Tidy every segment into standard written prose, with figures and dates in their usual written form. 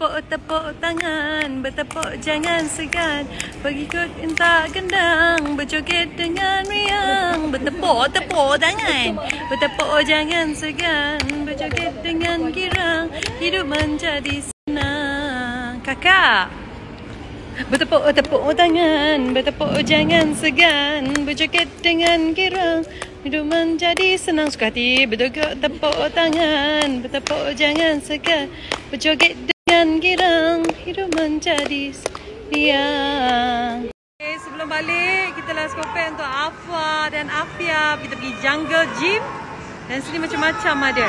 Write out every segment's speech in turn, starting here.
Bertepuk-tepuk tangan, bertepuk jangan segan, berikut entak gendang, berjoget dengan riang. Bertepuk-tepuk tangan, bertepuk jangan segan, berjoget dengan girang, hidup menjadi senang. Kakak, bertepuk-tepuk tangan, bertepuk jangan segan, berjoget dengan girang, hidup menjadi senang. Suka hati bertepuk tangan, bertepuk jangan segan, berjoget dengan girang, hidup menjadi riang. Okay, sebelum balik, kita last compare untuk Afwa dan Afia. Kita pergi jungle gym. Dan sini macam-macam ada.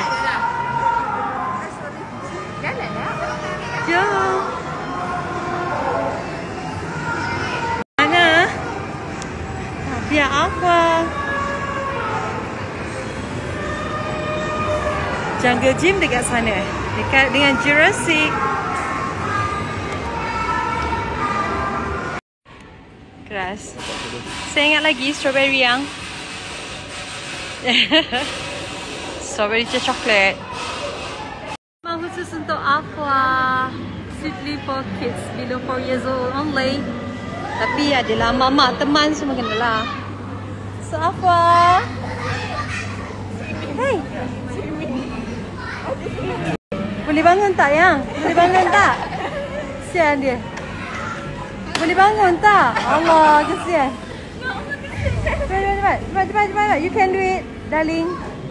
Jom. Mana? Afia, Afwa. Jungle gym dekat sana. Dekat dengan Jurassic. Keras. Saya ingat lagi strawberry yang strawberry coklat. Memang khusus untuk Afwa, strictly for kids below 4 years old only. Tapi adalah mama teman semua kenalah. So Afwa, hey, boleh bangun tak yang? Boleh bangun tak? Kesian dia. Boleh bangun tak? Allah, kesian. Cepat. You can do it, darling.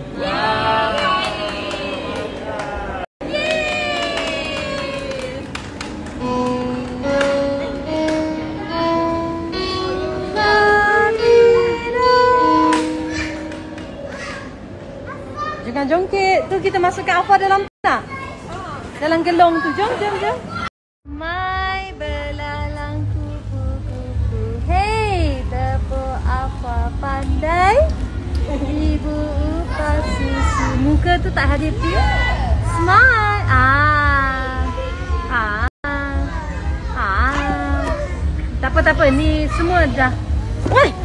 Jangan jongkit. Tu kita masukkan Afwa dalam nak? Dalam gelong tu. Jom. Mai belalang kupu-kupu. Hey, tepuk Afwa pandai. Ibu upah susu. Muka tu tak happy. Smile. Tak apa. Ni semua dah. Woi.